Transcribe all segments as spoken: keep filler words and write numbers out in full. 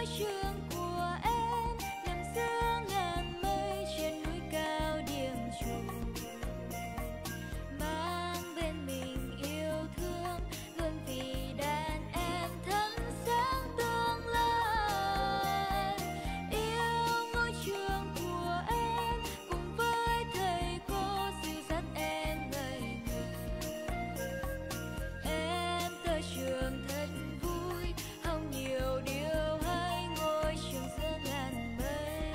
trường của em nằm giữa ngàn mây trên núi cao điểm trùng, mang bên mình yêu thương luôn vì đàn em thắp sáng tương lai. Yêu ngôi trường của em cùng với thầy cô dìu dắt em ngây ngời. Em tới trường thật vui, hồng nhiều điều hay ngôi trường giữa ngàn mây.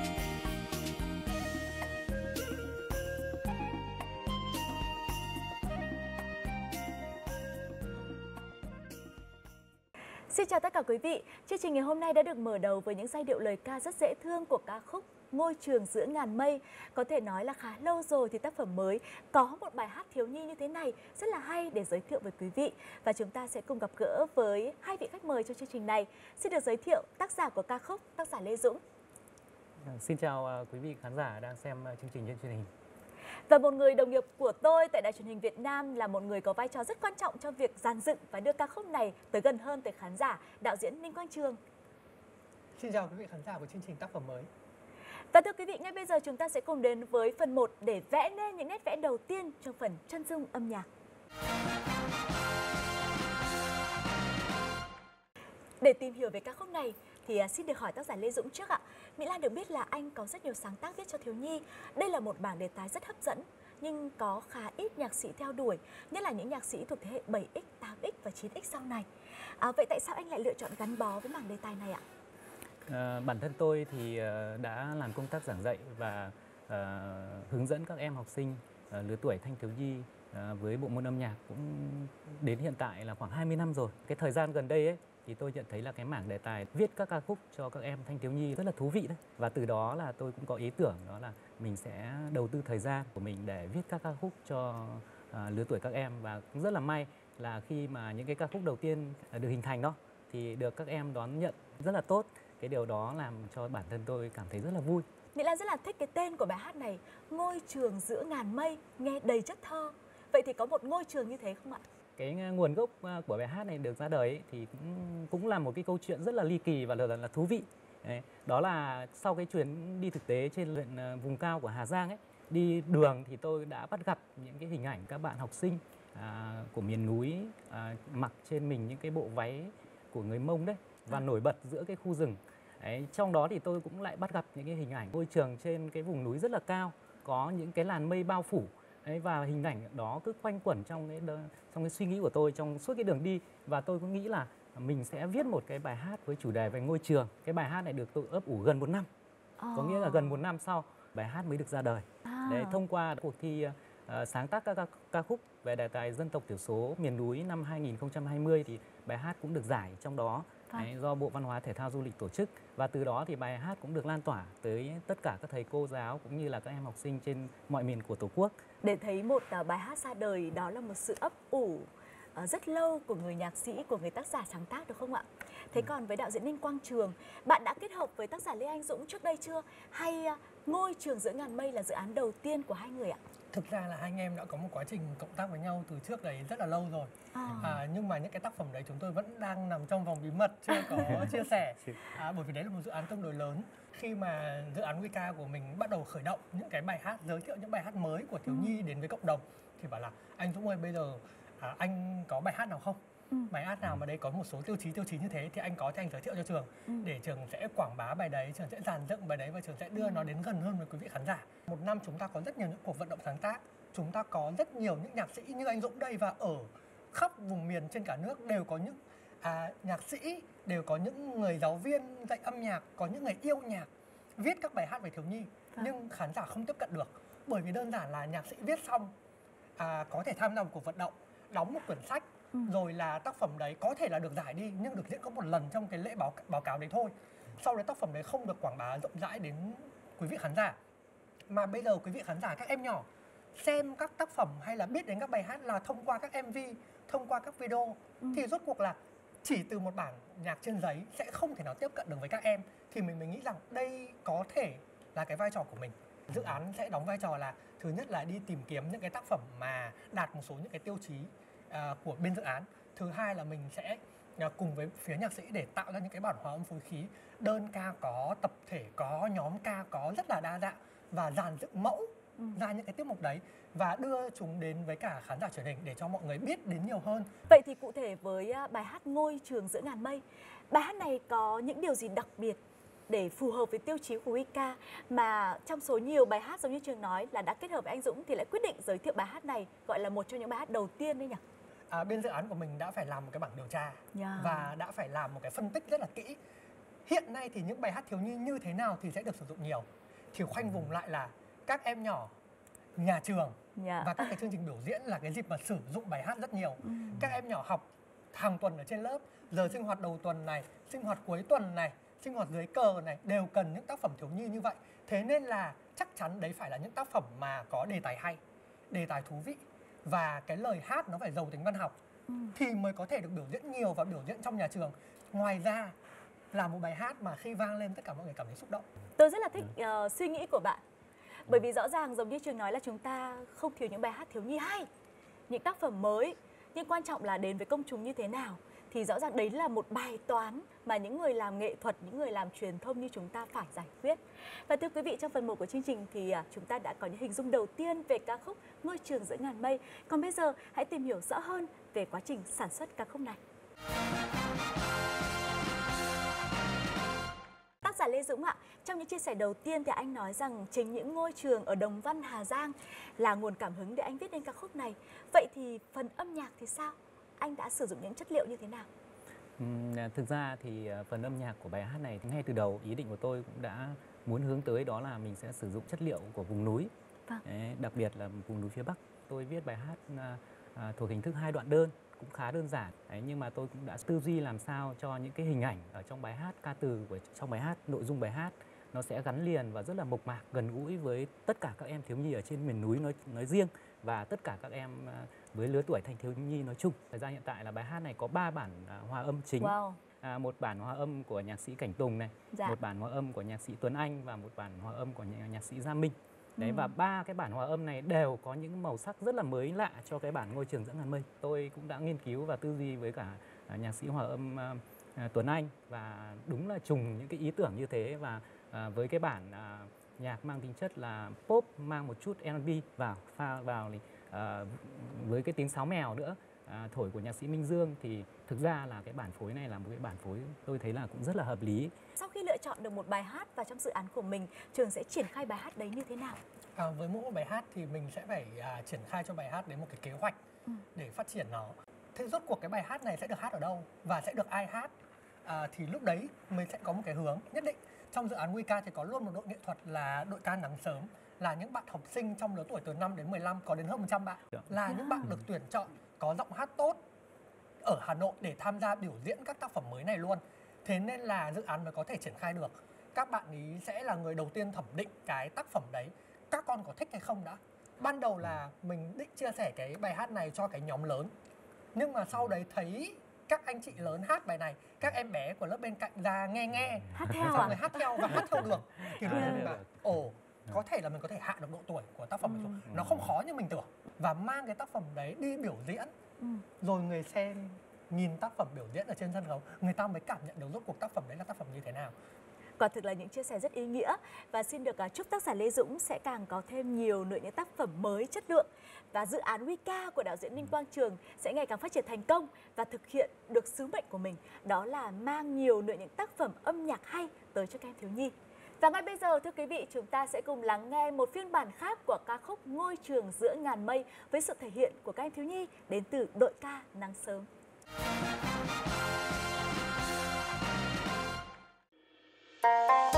Xin chào tất cả quý vị. Chương trình ngày hôm nay đã được mở đầu với những giai điệu lời ca rất dễ thương của ca khúc Ngôi trường giữa ngàn mây. Có thể nói là khá lâu rồi thì tác phẩm mới có một bài hát thiếu nhi như thế này rất là hay để giới thiệu với quý vị. Và chúng ta sẽ cùng gặp gỡ với hai vị khách mời trong chương trình này. Xin được giới thiệu tác giả của ca khúc, tác giả Lê Dũng. Xin chào quý vị khán giả đang xem chương trình trên truyền hình. Và một người đồng nghiệp của tôi tại Đài Truyền hình Việt Nam là một người có vai trò rất quan trọng trong việc dàn dựng và đưa ca khúc này tới gần hơn tới khán giả, đạo diễn Ninh Quang Trường. Xin chào quý vị khán giả của chương trình tác phẩm mới. Và thưa quý vị, ngay bây giờ chúng ta sẽ cùng đến với phần một để vẽ nên những nét vẽ đầu tiên trong phần chân dung âm nhạc. Để tìm hiểu về ca khúc này thì xin được hỏi tác giả Lê Dũng trước ạ. Mỹ Lan được biết là anh có rất nhiều sáng tác viết cho thiếu nhi. Đây là một bảng đề tài rất hấp dẫn nhưng có khá ít nhạc sĩ theo đuổi, nhất là những nhạc sĩ thuộc thế hệ bảy x, tám x và chín x sau này. À, vậy tại sao anh lại lựa chọn gắn bó với bảng đề tài này ạ? À, bản thân tôi thì đã làm công tác giảng dạy và à, hướng dẫn các em học sinh à, lứa tuổi thanh thiếu nhi à, với bộ môn âm nhạc cũng đến hiện tại là khoảng hai mươi năm rồi. Cái thời gian gần đây ấy thì tôi nhận thấy là cái mảng đề tài viết các ca khúc cho các em thanh thiếu nhi rất là thú vị đấy. Và từ đó là tôi cũng có ý tưởng đó là mình sẽ đầu tư thời gian của mình để viết các ca khúc cho à, lứa tuổi các em. Và cũng rất là may là khi mà những cái ca khúc đầu tiên được hình thành đó thì được các em đón nhận rất là tốt. Cái điều đó làm cho bản thân tôi cảm thấy rất là vui. Mỹ Lan rất là thích cái tên của bài hát này, Ngôi trường giữa ngàn mây, nghe đầy chất thơ. Vậy thì có một ngôi trường như thế không ạ? Cái nguồn gốc của bài hát này được ra đời ấy, thì cũng cũng là một cái câu chuyện rất là ly kỳ và là, là thú vị. Đấy, đó là sau cái chuyến đi thực tế trên huyện vùng cao của Hà Giang ấy, đi đường thì tôi đã bắt gặp những cái hình ảnh các bạn học sinh à, của miền núi à, mặc trên mình những cái bộ váy của người Mông đấy và nổi bật giữa cái khu rừng. Đấy, trong đó thì tôi cũng lại bắt gặp những cái hình ảnh ngôi trường trên cái vùng núi rất là cao, có những cái làn mây bao phủ. Đấy, và hình ảnh đó cứ quanh quẩn trong cái trong cái suy nghĩ của tôi trong suốt cái đường đi, và tôi cũng nghĩ là mình sẽ viết một cái bài hát với chủ đề về ngôi trường. Cái bài hát này được tôi ấp ủ gần một năm, oh. có nghĩa là gần một năm sau bài hát mới được ra đời. Ah. Đấy, thông qua cuộc thi uh, sáng tác các ca, ca khúc về đề tài dân tộc thiểu số miền núi năm hai nghìn không trăm hai mươi thì bài hát cũng được giải trong đó. Đấy, do Bộ Văn hóa Thể thao Du lịch tổ chức, và từ đó thì bài hát cũng được lan tỏa tới tất cả các thầy cô giáo cũng như là các em học sinh trên mọi miền của Tổ quốc. Để thấy một uh, bài hát ra đời đó là một sự ấp ủ uh, rất lâu của người nhạc sĩ, của người tác giả sáng tác, được không ạ? Thế ừ. còn với đạo diễn Ninh Quang Trường, bạn đã kết hợp với tác giả Lê Anh Dũng trước đây chưa? Hay uh, Ngôi trường giữa ngàn mây là dự án đầu tiên của hai người ạ? Thực ra là hai anh em đã có một quá trình cộng tác với nhau từ trước đấy rất là lâu rồi. À. À, nhưng mà những cái tác phẩm đấy chúng tôi vẫn đang nằm trong vòng bí mật, chưa có chia sẻ. À, bởi vì đấy là một dự án tương đối lớn. Khi mà dự án nguy ca của mình bắt đầu khởi động những cái bài hát, giới thiệu những bài hát mới của thiếu nhi đến với cộng đồng, thì bảo là anh Dũng ơi, bây giờ à, anh có bài hát nào không? Ừ. Bài hát nào mà đấy có một số tiêu chí tiêu chí như thế thì anh có thì anh giới thiệu cho trường, ừ. để trường sẽ quảng bá bài đấy, trường sẽ dàn dựng bài đấy và trường sẽ đưa ừ. nó đến gần hơn với quý vị khán giả. Một năm chúng ta có rất nhiều những cuộc vận động sáng tác, chúng ta có rất nhiều những nhạc sĩ như anh Dũng đây, và ở khắp vùng miền trên cả nước đều có những à, nhạc sĩ, đều có những người giáo viên dạy âm nhạc, có những người yêu nhạc viết các bài hát về thiếu nhi, à. nhưng khán giả không tiếp cận được, bởi vì đơn giản là nhạc sĩ viết xong à, có thể tham gia một cuộc vận động, đóng một quyển sách, ừ. rồi là tác phẩm đấy có thể là được giải đi nhưng được diễn có một lần trong cái lễ báo báo cáo đấy thôi. Sau đấy tác phẩm đấy không được quảng bá rộng rãi đến quý vị khán giả. Mà bây giờ quý vị khán giả, các em nhỏ xem các tác phẩm hay là biết đến các bài hát là thông qua các em vê, thông qua các video, ừ. thì rốt cuộc là chỉ từ một bản nhạc trên giấy sẽ không thể nào tiếp cận được với các em. Thì mình mình nghĩ rằng đây có thể là cái vai trò của mình. Dự án sẽ đóng vai trò là thứ nhất là đi tìm kiếm những cái tác phẩm mà đạt một số những cái tiêu chí uh, của bên dự án. Thứ hai là mình sẽ à, cùng với phía nhạc sĩ để tạo ra những cái bản hòa âm phối khí. Đơn ca có, tập thể có, nhóm ca có, rất là đa dạng, và dàn dựng mẫu ừ. ra những cái tiết mục đấy và đưa chúng đến với cả khán giả truyền hình để cho mọi người biết đến nhiều hơn. Vậy thì cụ thể với bài hát Ngôi Trường Giữa Ngàn Mây, bài hát này có những điều gì đặc biệt để phù hợp với tiêu chí của vê ca, mà trong số nhiều bài hát giống như Trường nói là đã kết hợp với anh Dũng thì lại quyết định giới thiệu bài hát này gọi là một trong những bài hát đầu tiên đấy nhỉ? À, bên dự án của mình đã phải làm một cái bảng điều tra yeah. và đã phải làm một cái phân tích rất là kỹ. Hiện nay thì những bài hát thiếu nhi như thế nào thì sẽ được sử dụng nhiều, thì khoanh vùng lại là các em nhỏ, nhà trường yeah. và các cái chương trình biểu diễn là cái dịp mà sử dụng bài hát rất nhiều. ừ. Các em nhỏ học hàng tuần ở trên lớp, giờ sinh hoạt đầu tuần này, sinh hoạt cuối tuần này, sinh hoạt dưới cờ này đều cần những tác phẩm thiếu nhi như vậy. Thế nên là chắc chắn đấy phải là những tác phẩm mà có đề tài hay, đề tài thú vị, và cái lời hát nó phải giàu tính văn học ừ. thì mới có thể được biểu diễn nhiều và biểu diễn trong nhà trường. Ngoài ra là một bài hát mà khi vang lên tất cả mọi người cảm thấy xúc động. Tôi rất là thích uh, suy nghĩ của bạn, bởi vì rõ ràng giống như Trường nói là chúng ta không thiếu những bài hát thiếu nhi hay, những tác phẩm mới, nhưng quan trọng là đến với công chúng như thế nào. Thì rõ ràng đấy là một bài toán mà những người làm nghệ thuật, những người làm truyền thông như chúng ta phải giải quyết. Và thưa quý vị, trong phần một của chương trình thì chúng ta đã có những hình dung đầu tiên về ca khúc Ngôi Trường Giữa Ngàn Mây. Còn bây giờ hãy tìm hiểu rõ hơn về quá trình sản xuất ca khúc này. Tác giả Lê Dũng ạ, trong những chia sẻ đầu tiên thì anh nói rằng chính những ngôi trường ở Đồng Văn, Hà Giang là nguồn cảm hứng để anh viết nên ca khúc này. Vậy thì phần âm nhạc thì sao? Anh đã sử dụng những chất liệu như thế nào? Uhm, thực ra thì phần âm nhạc của bài hát này ngay từ đầu ý định của tôi cũng đã muốn hướng tới đó là mình sẽ sử dụng chất liệu của vùng núi, vâng. Đấy, đặc biệt là vùng núi phía Bắc. Tôi viết bài hát à, thuộc hình thức hai đoạn đơn, cũng khá đơn giản. Đấy, nhưng mà tôi cũng đã tư duy làm sao cho những cái hình ảnh ở trong bài hát, ca từ của trong bài hát, nội dung bài hát nó sẽ gắn liền và rất là mộc mạc, gần gũi với tất cả các em thiếu nhi ở trên miền núi nói, nói riêng và tất cả các em với lứa tuổi thanh thiếu nhi nói chung. Thời gian hiện tại là bài hát này có ba bản hòa âm chính. Wow. À, một bản hòa âm của nhạc sĩ Cảnh Tùng này, dạ. một bản hòa âm của nhạc sĩ Tuấn Anh và một bản hòa âm của nhạc sĩ Gia Minh. Đấy, ừ. Và ba cái bản hòa âm này đều có những màu sắc rất là mới lạ cho cái bản Ngôi Trường Giữa Ngàn Mây. Tôi cũng đã nghiên cứu và tư duy với cả nhạc sĩ hòa âm uh, Tuấn Anh, và đúng là trùng những cái ý tưởng như thế. Và uh, với cái bản uh, nhạc mang tính chất là pop, mang một chút R and B vào, pha vào thì uh, với cái tiếng sáo mèo nữa, uh, thổi của nhạc sĩ Minh Dương, thì thực ra là cái bản phối này là một cái bản phối tôi thấy là cũng rất là hợp lý. Sau khi lựa chọn được một bài hát vào trong dự án của mình, Trường sẽ triển khai bài hát đấy như thế nào? À, với mỗi một bài hát thì mình sẽ phải à, triển khai cho bài hát đến một cái kế hoạch ừ. để phát triển nó. Thế rốt cuộc cái bài hát này sẽ được hát ở đâu và sẽ được ai hát? À, thì lúc đấy mình sẽ có một cái hướng nhất định. Trong dự án vê ca thì có luôn một đội nghệ thuật là đội ca nắng sớm, là những bạn học sinh trong lứa tuổi từ năm đến mười lăm, có đến hơn một trăm bạn, là những bạn được tuyển chọn có giọng hát tốt ở Hà Nội để tham gia biểu diễn các tác phẩm mới này luôn. Thế nên là dự án mới có thể triển khai được. Các bạn ý sẽ là người đầu tiên thẩm định cái tác phẩm đấy, các con có thích hay không đã. Ban đầu là mình định chia sẻ cái bài hát này cho cái nhóm lớn, nhưng mà sau đấy thấy các anh chị lớn hát bài này, các em bé của lớp bên cạnh ra nghe nghe hát theo xong à? rồi hát theo và hát theo được, thì lúc đó mình bảo ồ, có thể là mình có thể hạ được độ tuổi của tác phẩm này xuống. Nó không khó như mình tưởng, và mang cái tác phẩm đấy đi biểu diễn, ừ. rồi người xem nhìn tác phẩm biểu diễn ở trên sân khấu, người ta mới cảm nhận được rốt cuộc tác phẩm đấy là tác phẩm như thế nào. Quả thực là những chia sẻ rất ý nghĩa, và xin được chúc tác giả Lê Dũng sẽ càng có thêm nhiều nữa những tác phẩm mới chất lượng, và dự án vê ca của đạo diễn Ninh Quang Trường sẽ ngày càng phát triển thành công và thực hiện được sứ mệnh của mình, đó là mang nhiều nữa những tác phẩm âm nhạc hay tới cho các em thiếu nhi. Và ngay bây giờ thưa quý vị, chúng ta sẽ cùng lắng nghe một phiên bản khác của ca khúc Ngôi Trường Giữa Ngàn Mây với sự thể hiện của các em thiếu nhi đến từ đội ca Nắng Sớm. Thank you.